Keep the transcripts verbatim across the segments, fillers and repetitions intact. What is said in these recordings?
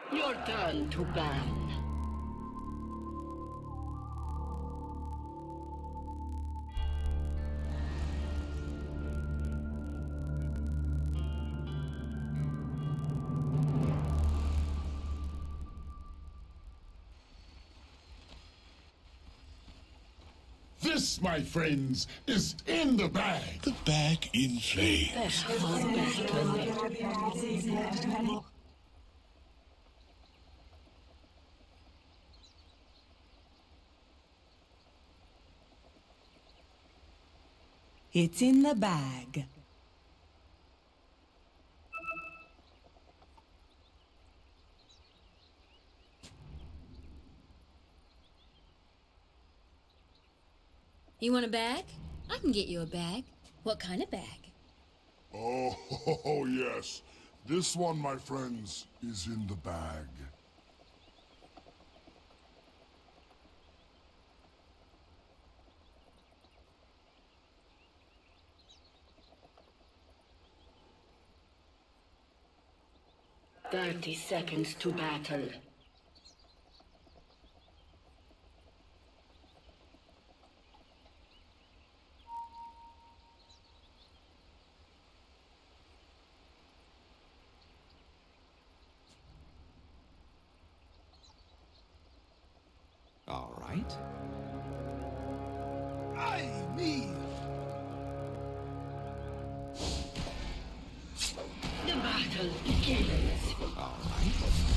Your turn to ban. This, my friends, is in the bag. The bag in flames. It's in the bag. You want a bag? I can get you a bag. What kind of bag? Oh, yes. This one, my friends, is in the bag. Thirty seconds to battle. All right. Aye, me. The battle begins. All right.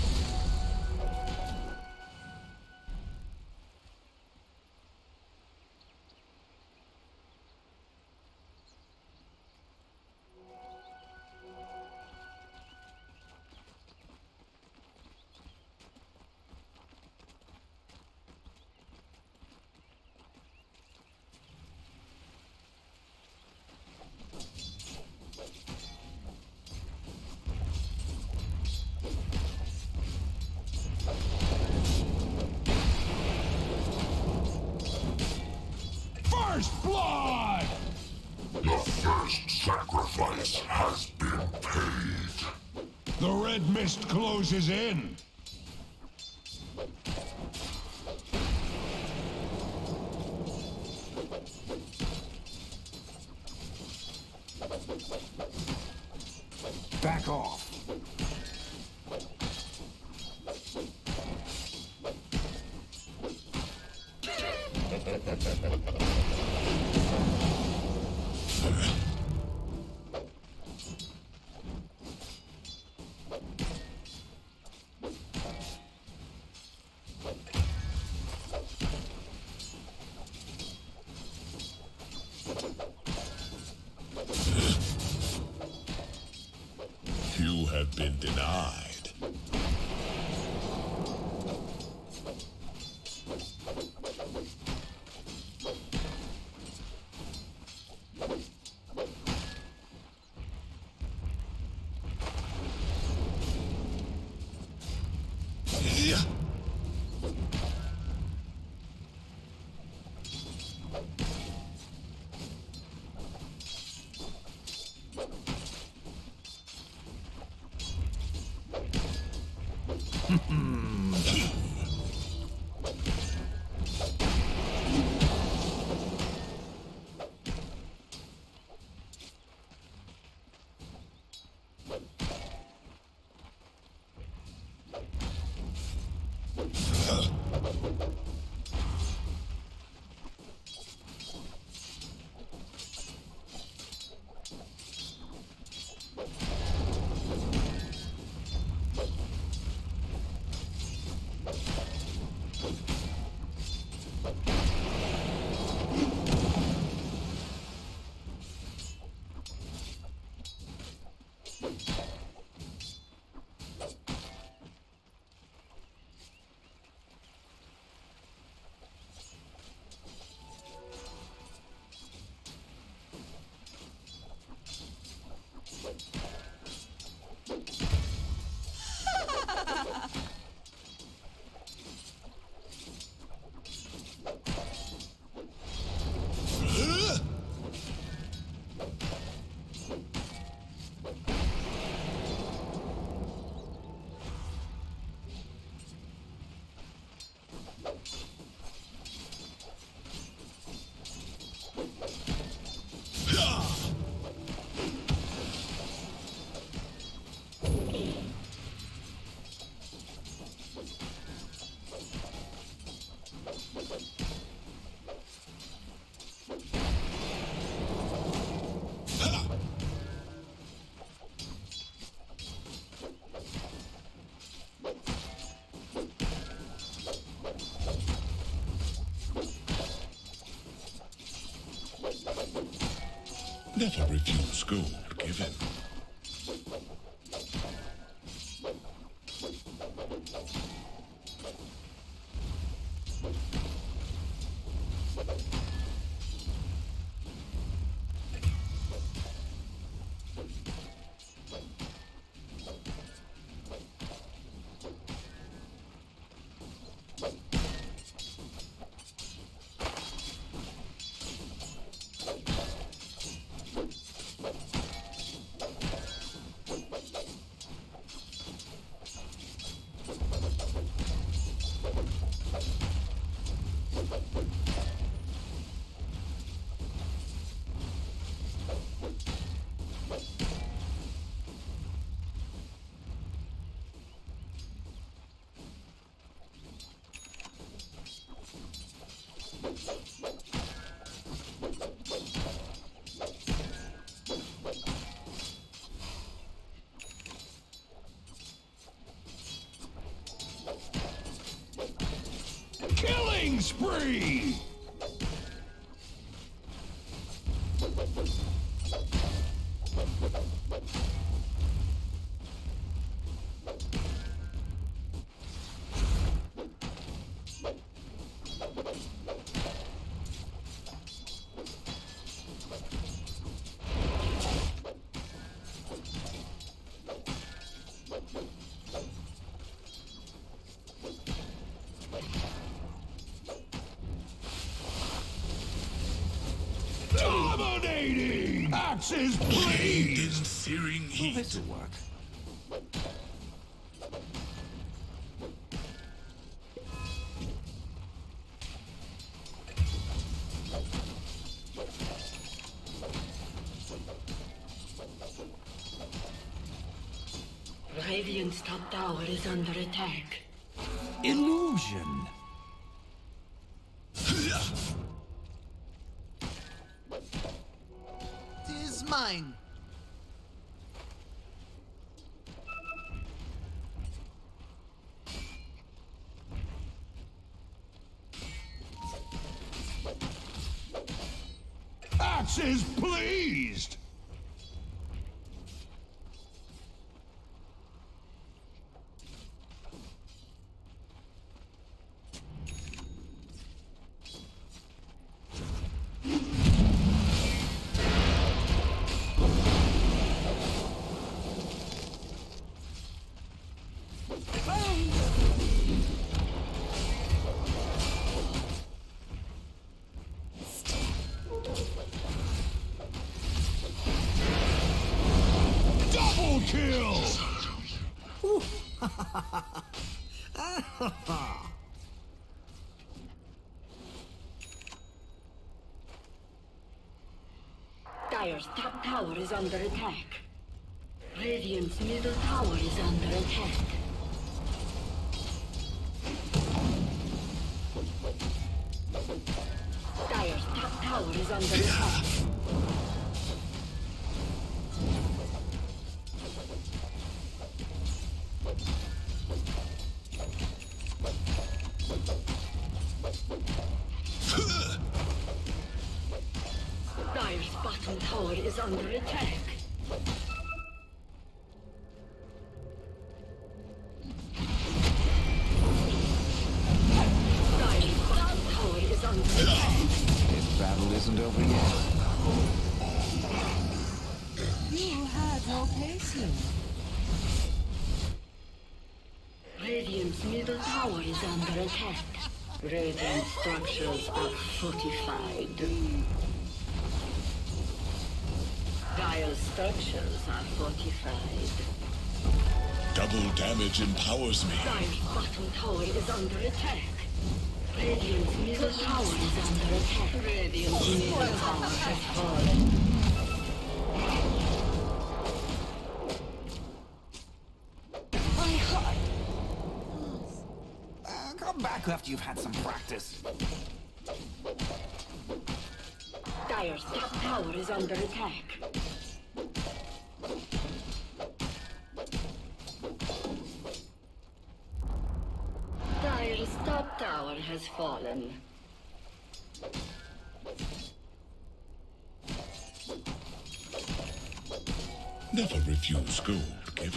First blood! The first sacrifice has been paid. The red mist closes in. Back off. You have been denied. Never refuse gold given. Killing spree! Dominating! Axes, please! In searing heat. This'll work. Radiant's top tower is under attack. Illusion. Tis mine. Axes, pleased! Double kill! Dire's top tower is under attack. Radiant's middle tower is under attack. Dire's top tower is under attack. Dire's bottom tower is under attack. Dire's bottom tower is under attack. This battle isn't over yet. You had no patience. Radiant's middle tower is under attack. Radiant structures are fortified. Dire's structures are fortified. Double damage empowers me. Dire's bottom tower is under attack. Radiant's middle tower is under attack. Radiant's middle tower has fallen. My heart! Uh, come back after you've had some practice. Dire's top tower is under attack. Dire's top tower has fallen. Never refuse gold given.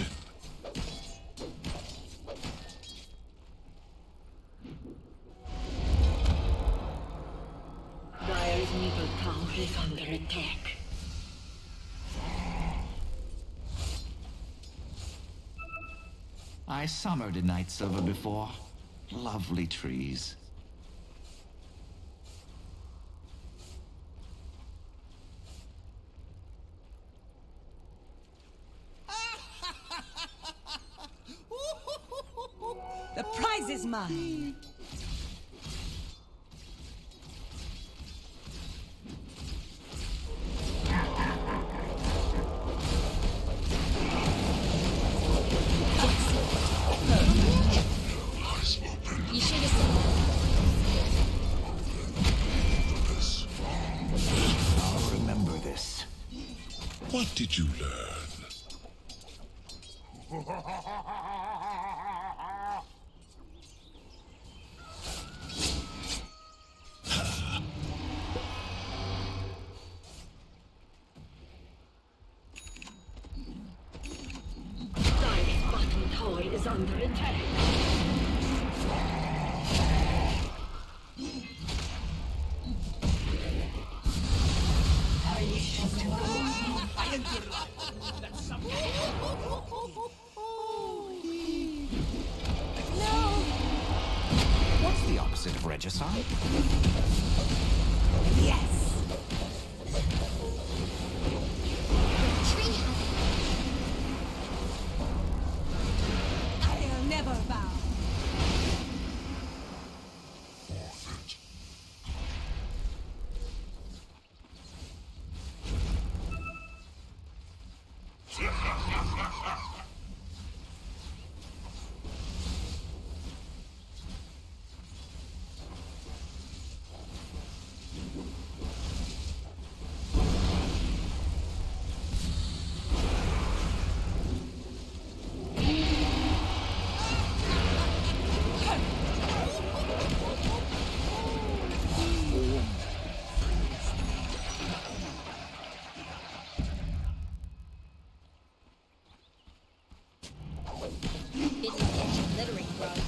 Dire's middle tower is under attack. I summered in Night Silver before. Lovely trees. The prize is mine. You should have said that. I'll remember this. What did you learn? Dire's bottom tower is under attack. What's the opposite of regicide? Yes. Tree I'll never bow. didn't catch a littering bug.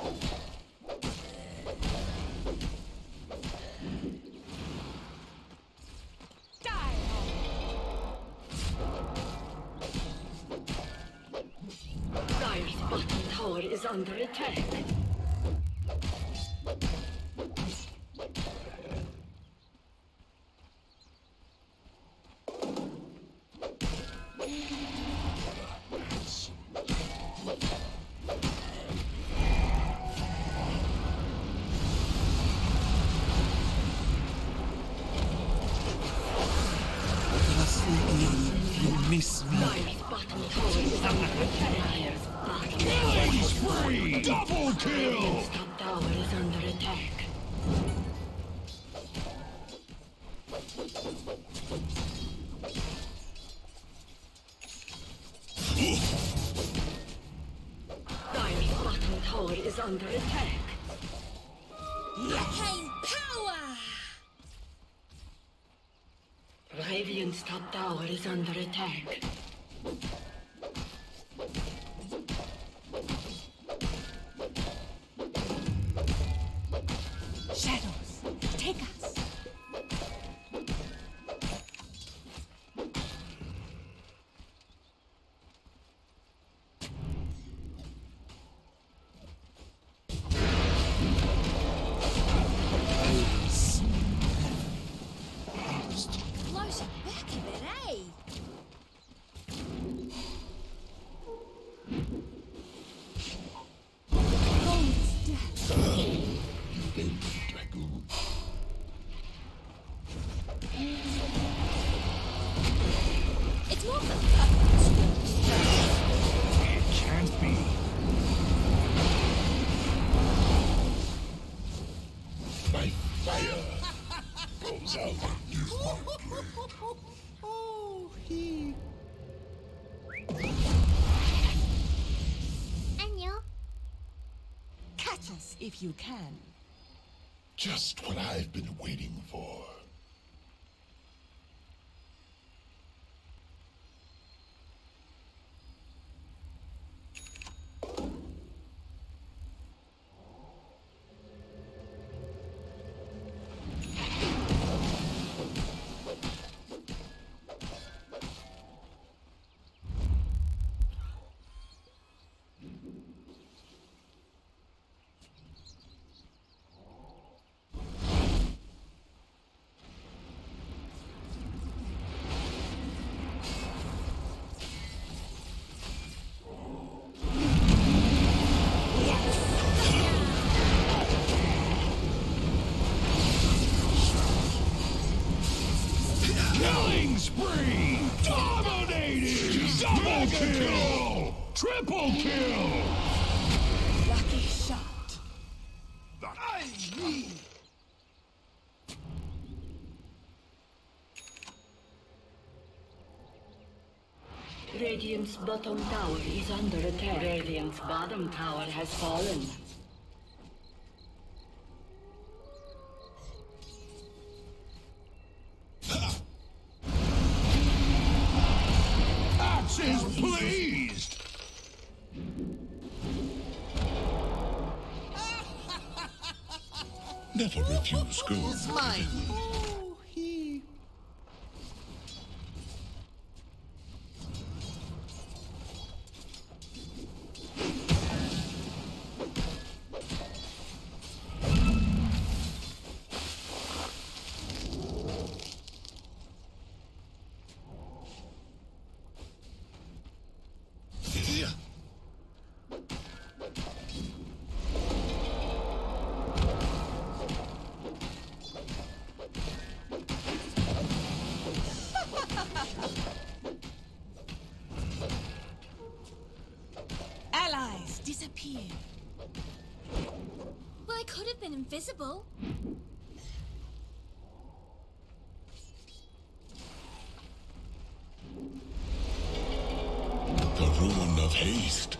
Dire's bottom tower is under attack. Miss me. Dire's bottom tower is under attack. Dire's bottom tower is Spree! Double kill! Radiant's top tower is under attack. Dire's bottom tower is under attack. Arcane power! Radiant's top tower is under attack. Shadows, take us. Floating back a bit, eh? Gold's death. It's more fun. It can't be. My fire goes out. Oh, he. Anyo. Catch us if you can. Just what I've been waiting for. Double kill! Lucky shot. Radiant's bottom tower is under attack. Radiant's bottom tower has fallen. Axe is pleased! Never refuse gold. Oh, he. Yeah. Allies disappear. Well, I could have been invisible. The ruin of haste.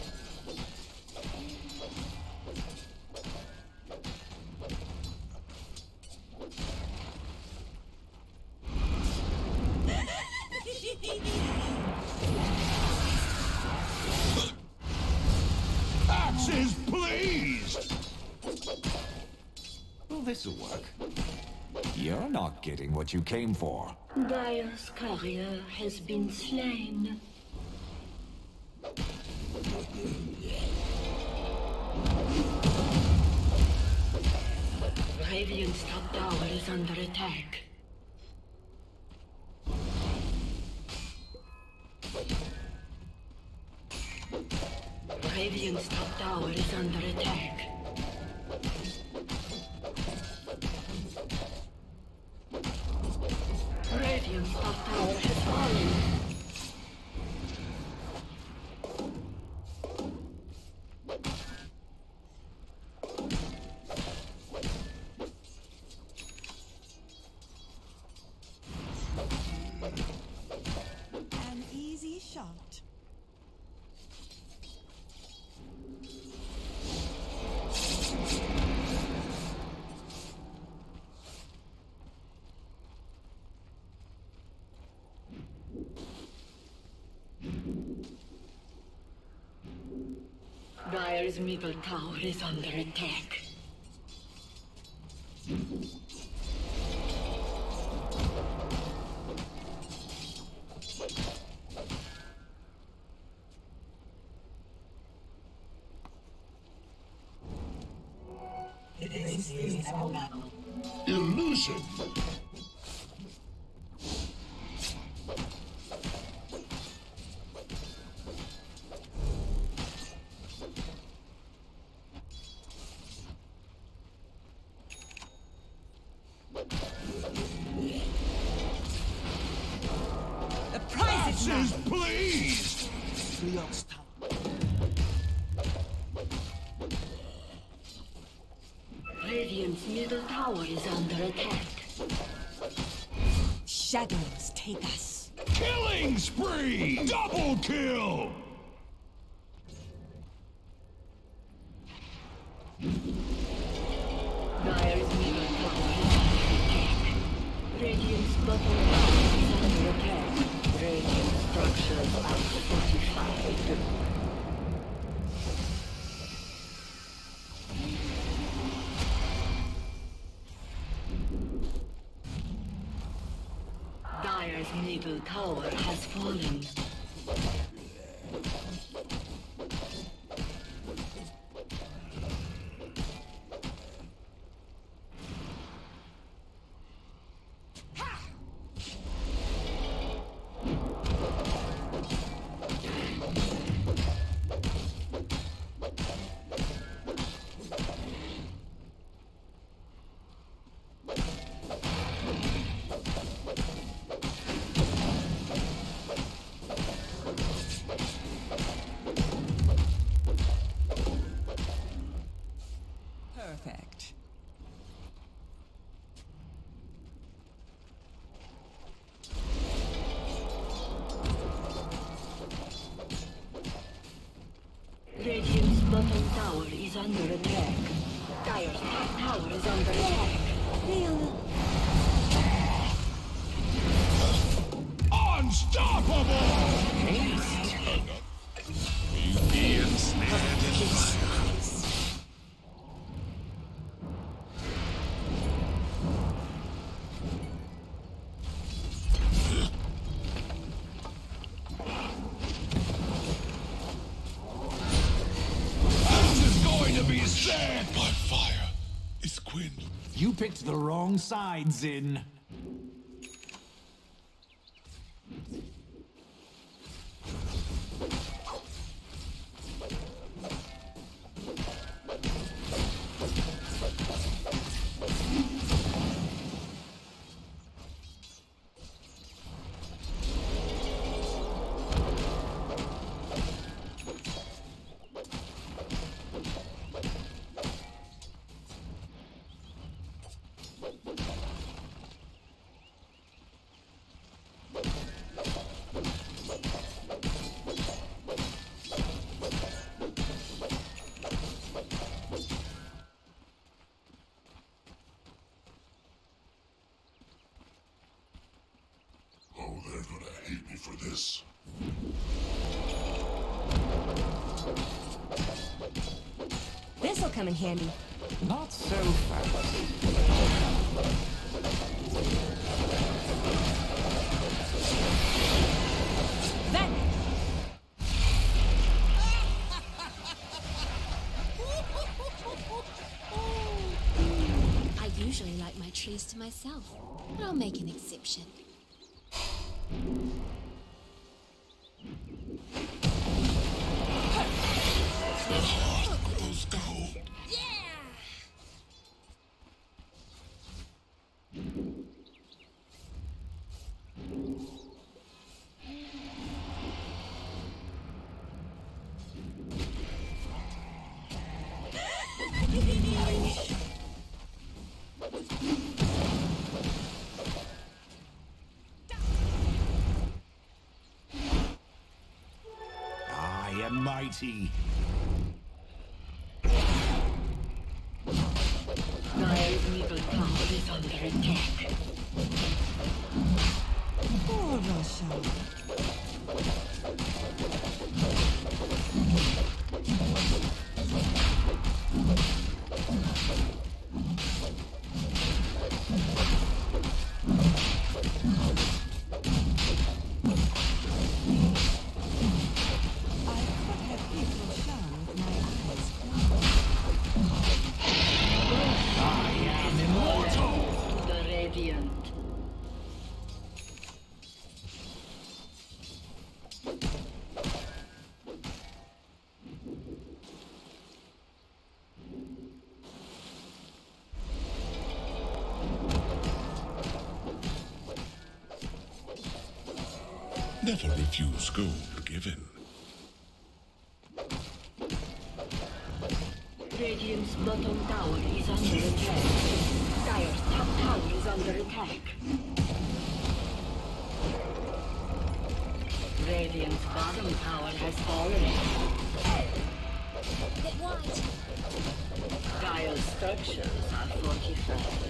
Axe is pleased! Well, this'll work. You're not getting what you came for. Dire's courier has been slain. Radiant's top tower is under attack. Radiant's top tower is under attack. Radiant's top tower has fallen. An easy shot. Dire's middle tower is under attack. Illusion! The prize is Axe is mine. pleased! Radiant's middle tower is under attack. Shadows take us. Killing spree! Double kill! Dire's middle tower is under attack. Radiant's bottom tower is under attack. Radiant structures are fortified. Dire's middle tower has fallen. bottom tower is under attack. Dire's top tower is under attack. Unstoppable! Haste. You be ensnared in fire. This is going to be sad! My fire is Quinn. You picked the wrong side, Zin. Oh, they're gonna hate me for this. This'll come in handy. Not so fast. Then I usually like my trees to myself, but I'll make an exception. The heart grows cold. I am mighty. Dire's middle tower is under attack. Poor Russia. I could have hit Russia with my eyes closed. I am immortal. To the Radiant. Never refuse gold given. Radiant's bottom tower is under attack. Dire's top tower is under attack. Radiant's bottom tower has fallen. Bit wide. Dire's structures are fortified.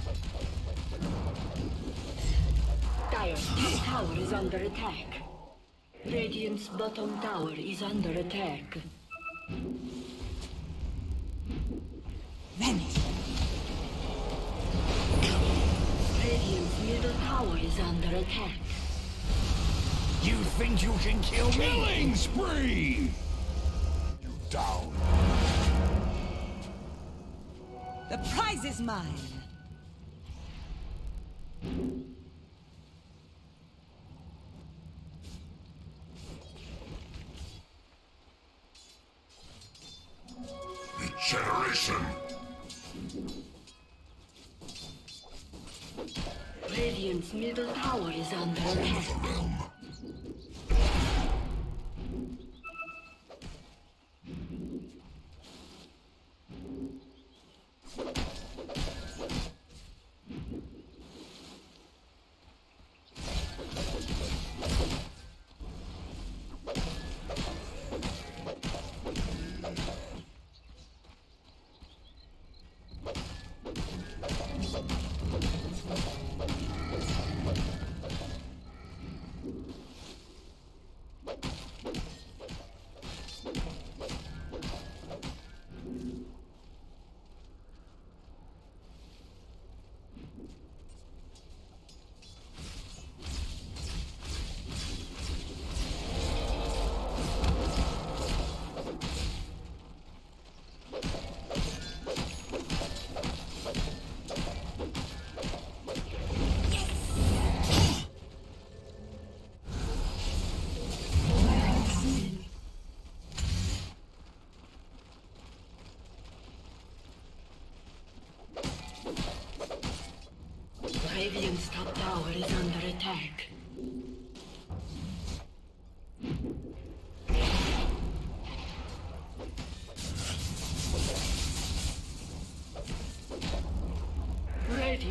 Dire's top tower is under attack. Radiant's bottom tower is under attack. Vanish. Radiant's middle tower is under attack. You think you can kill me? Killing spree! You down. The prize is mine. Regeneration. Radiant's middle tower is under Of attack. the realm.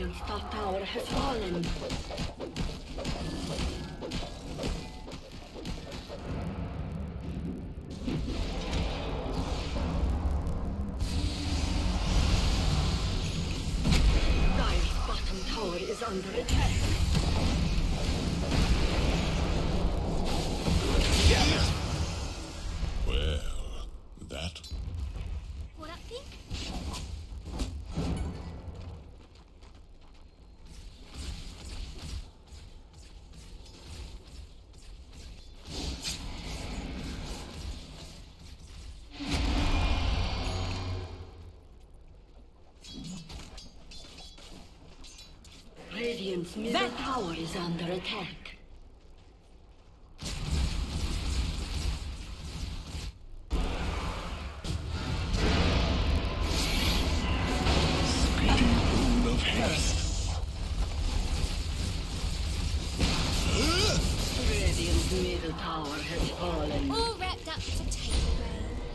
Radiant's top tower has fallen. Dire's bottom tower is under attack. Well, that... What up, Pink? Radiant's middle tower is under attack. of haste. Radiant's middle tower has fallen. All wrapped up for takeaway.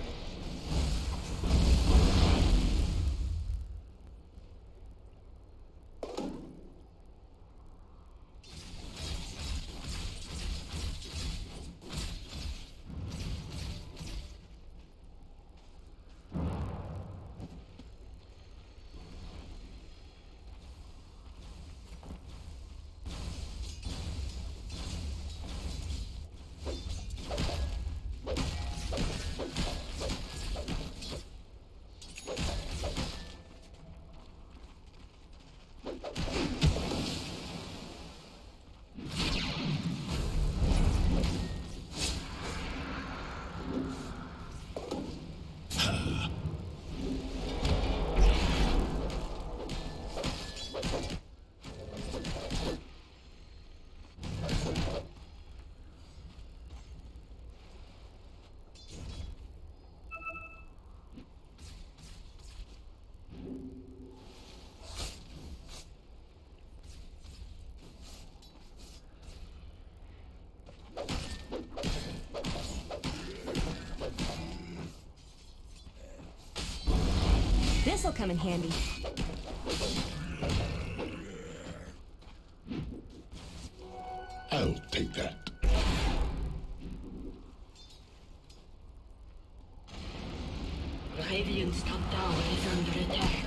This'll come in handy. I'll take that. Radiant's top tower is under attack.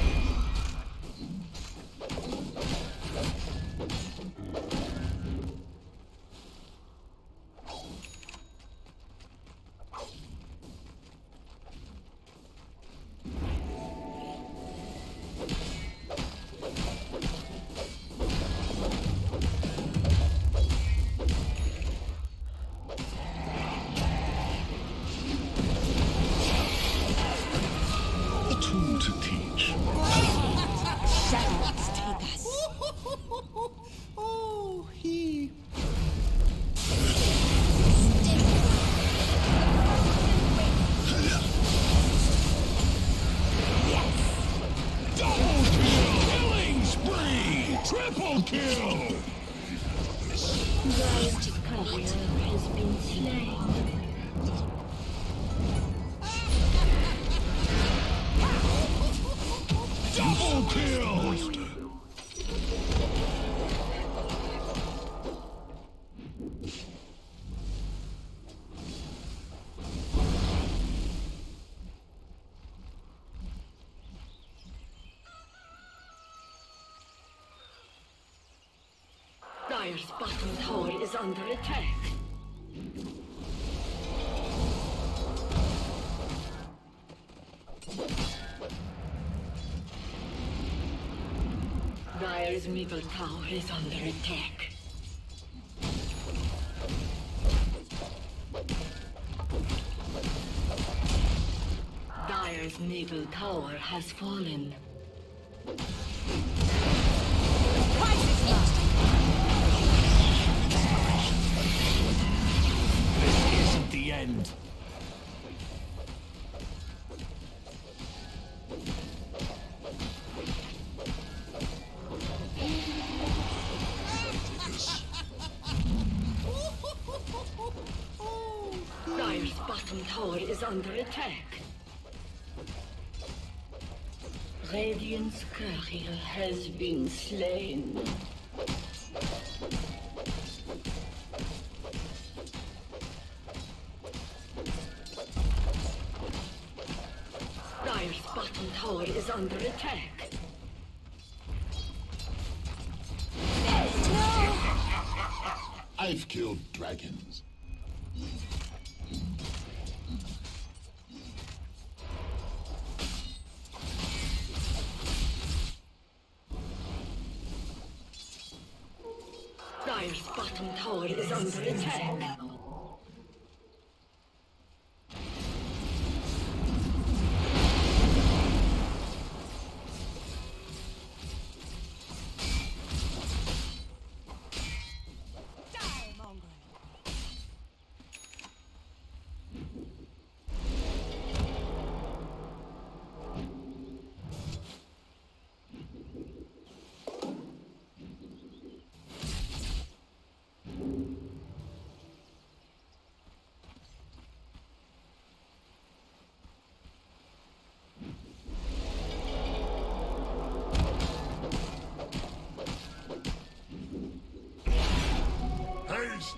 Triple kill! Dire's courier has been slain. Double kill! Dire's bottom tower is under attack. Dire's middle tower is under attack. Dire's middle tower has fallen. This isn't the end. Dire's bottom tower is under attack. Radiant's courier has been slain. Dire's bottom tower is under attack. I've killed dragons. Dire's bottom tower is under attack. Haste!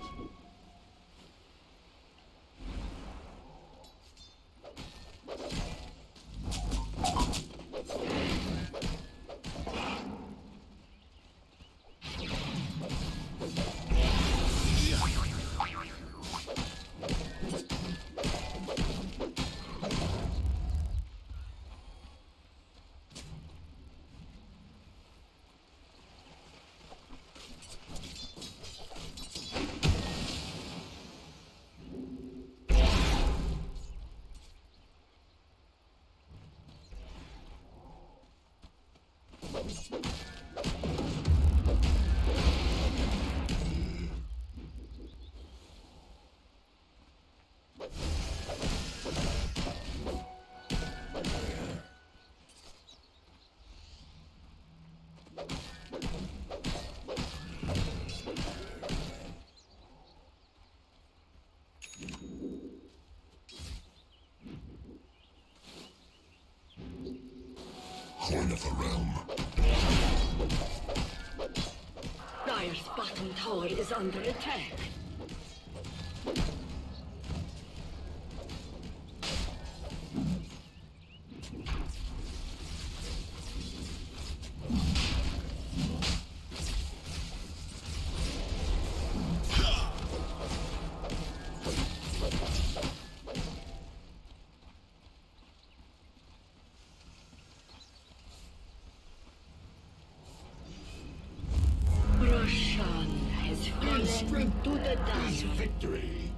Horn of the realm. Dire's bottom tower is under attack. Roshan has fallen to the dust. Victory.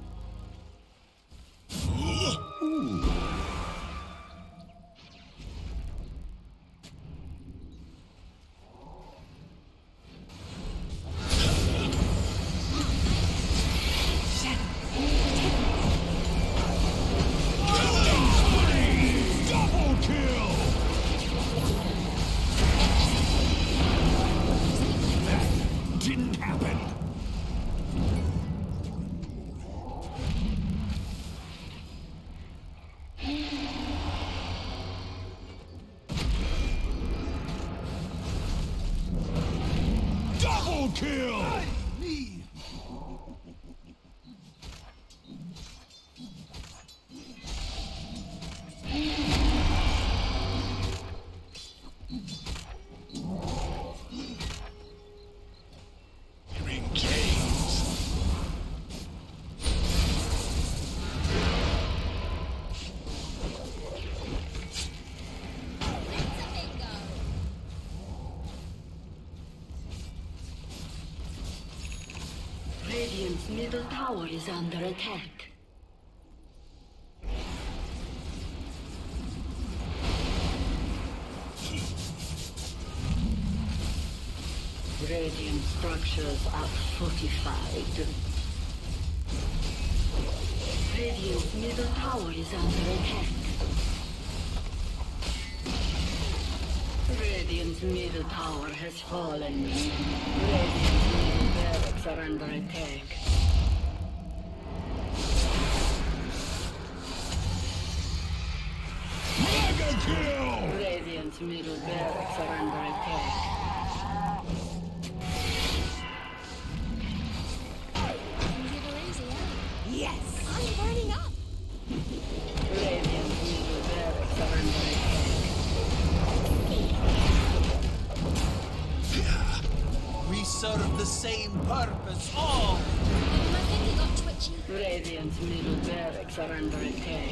Double kill! That didn't happen. Double kill! You're in chains. Radiant's middle tower is under attack. Radiant structures are fortified. Radiant's middle tower is under attack. Radiant's middle tower has fallen. Radiant's middle barracks are under attack. Mega kill! Radiant's Radiant's middle barracks are under attack. Yes! I'm burning up! Radiant's middle barracks are under attack. We serve the same purpose, all! My finger got twitchy. Radiant's middle barracks are under attack.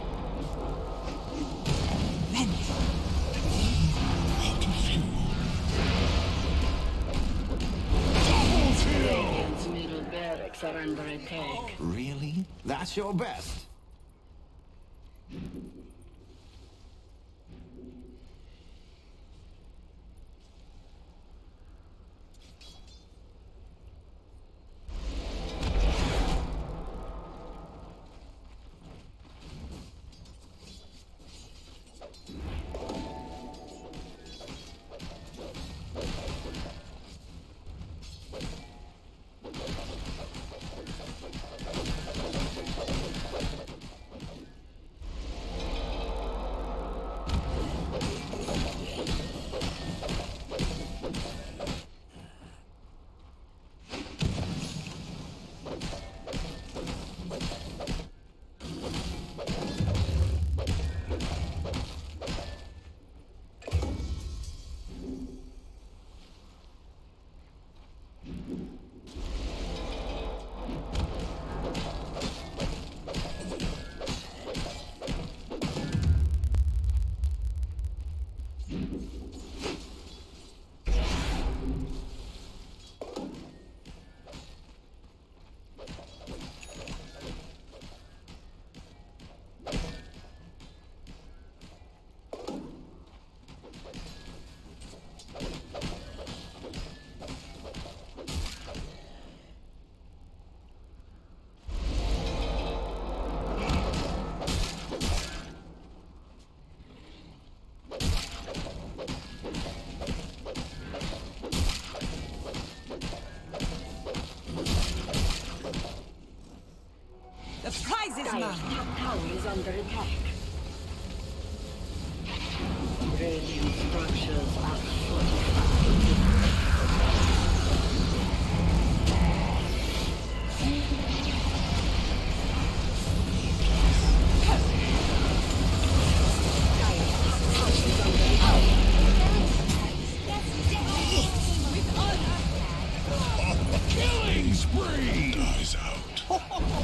Radiant's middle barracks are under attack. Really? That's your best? Dire's top tower is under attack. Radiant structures are fortified. Killing spree! Dies out.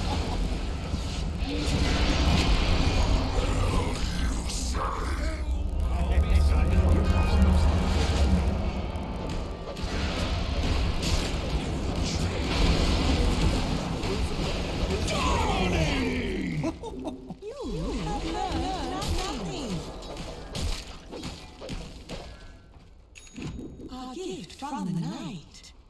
A gift from the night.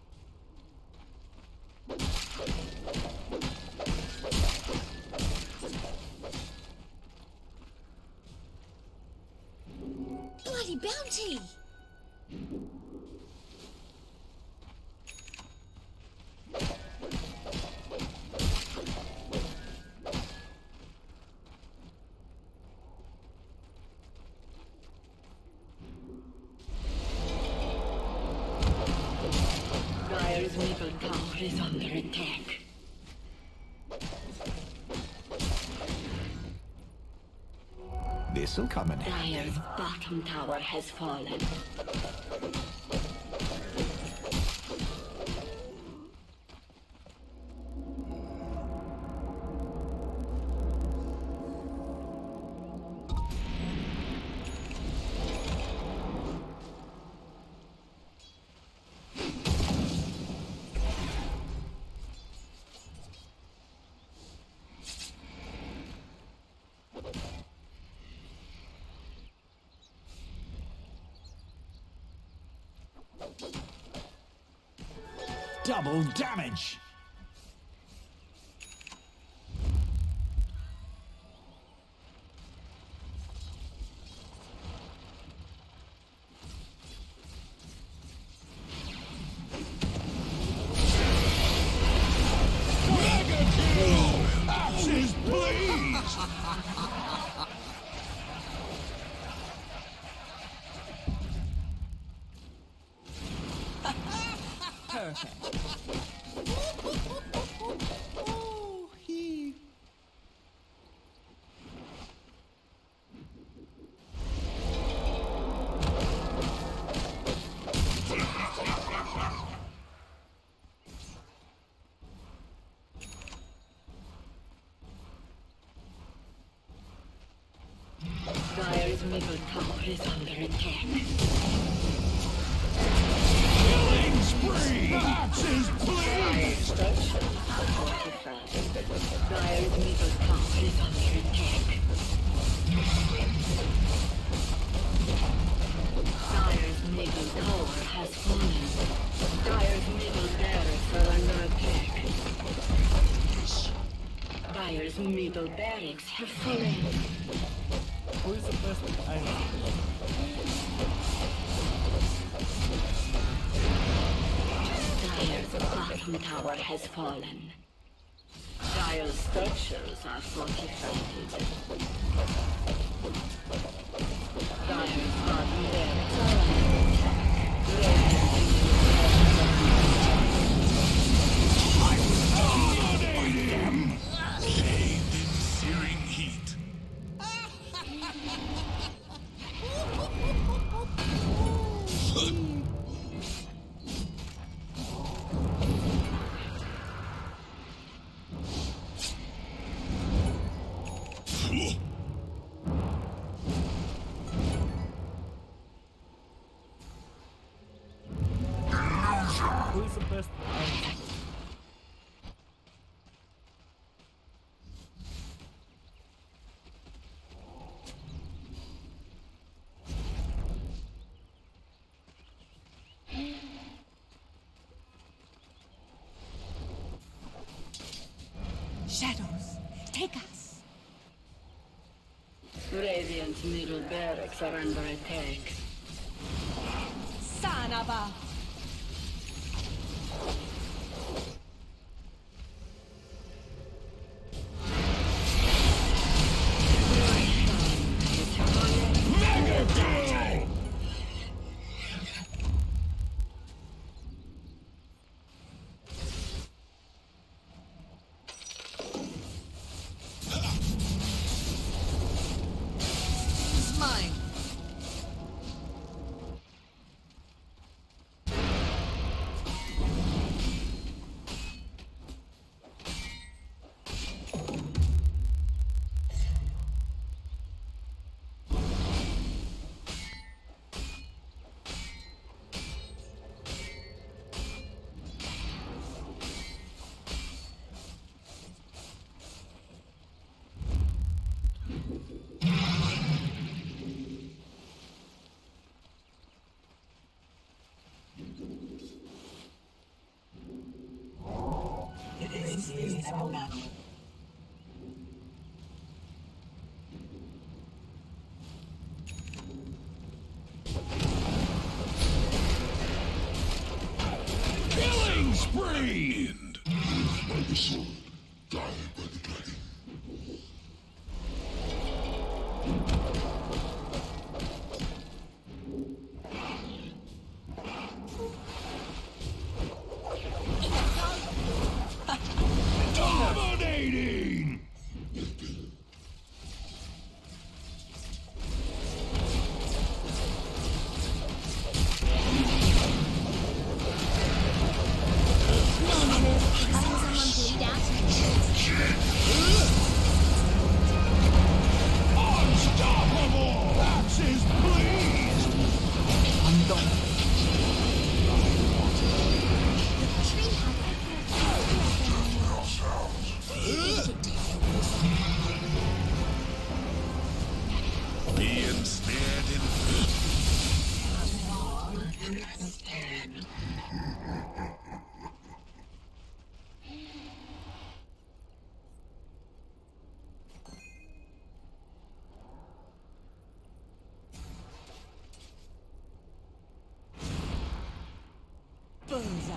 Bloody bounty! Dire's middle tower is under attack. This'll come in handy. Dire's bottom tower has fallen. Double damage! Mega kill! Axes, please! Oh, he. Dire's middle tower is under attack. Killing spree! Axes, Dire's please! structures are fortified. Dire's middle tower is under attack. Dire's middle tower has fallen. Dire's middle barracks are under attack. Dire's middle barracks have fallen. Who is the first one? I know. Dire's bottom tower has fallen. Dire's structures are fortified. Dire's bottom barracks are under attack. Dominating! Bathed in searing heat. Who is the first one? I know. Shadows, take us. Radiant's middle barracks are under attack. Sanaba. Mega kill! It's mine. Killing spree! By the sword, die by the dragon. Dominating! Unstoppable! Axes, please! Be ensnared in Bullseye.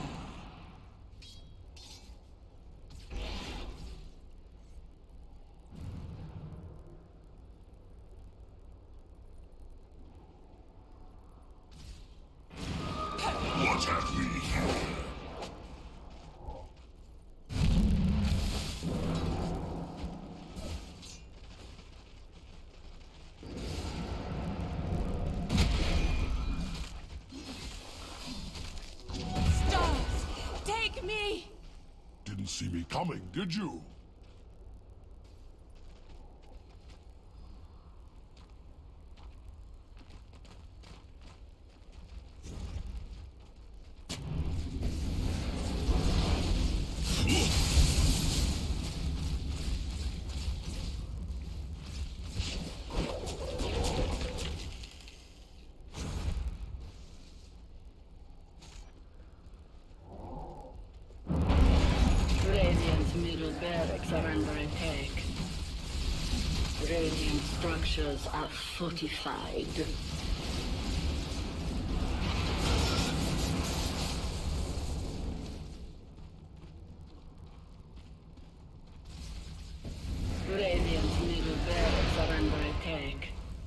see me coming, did you? Radiant's middle barracks are under attack. Radiant structures are fortified. Radiant's middle barracks are under attack.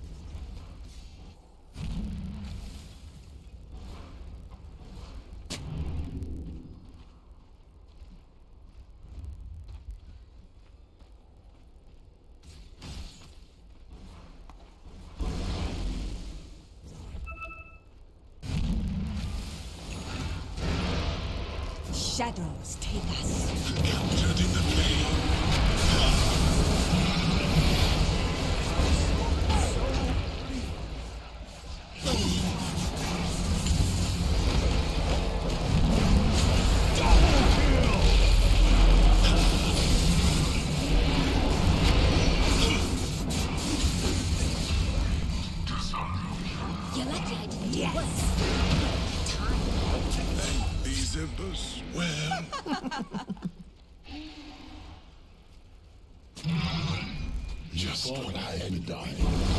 Shadows take us. Captured in the flame. You're lucky I didn't do Yes. worse. Time. These embers well. Just what I had done.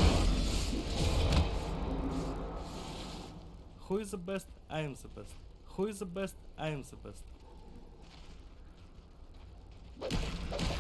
Who is the best? I am the best. Who is the best? I am the best.